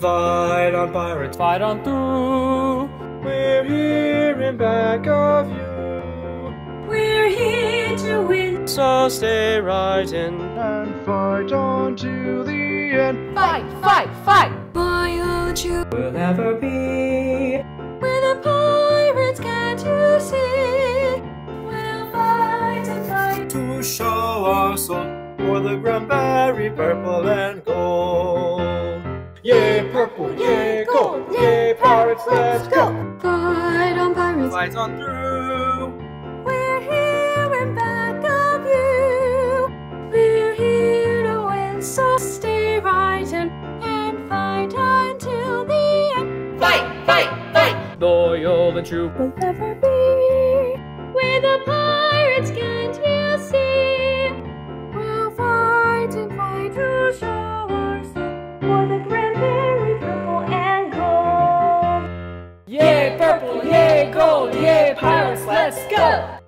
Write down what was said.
Fight on, pirates, Fight on through. we're here in back of you. We're here to win. So stay right in and fight on to the end. Fight, fight, fight. Loyal and true. We'll never be We're the pirates, can't you see? We'll fight and fight. to show our soul for the Granbury purple and gold. Yay, purple, yay, gold, yay, pirates, let's go! Fight on, pirates. Fight on through. We're here in back of you. We're here to win, so stay right in and fight until the end. Fight, fight, fight. Loyal and true. We'll never be. We're the pirates, can't you see? We'll fight and fight to show ourselves for the Granbury purple and gold. Yay, purple, yay, gold, yay, pirates, let's go.